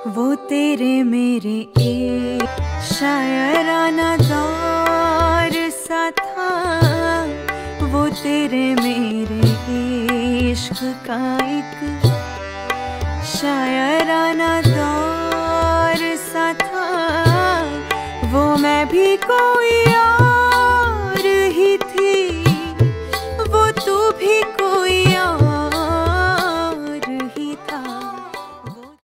वो तेरे मेरे एक शायराना दौर सा था, वो तेरे मेरे इश्क का एक शायराना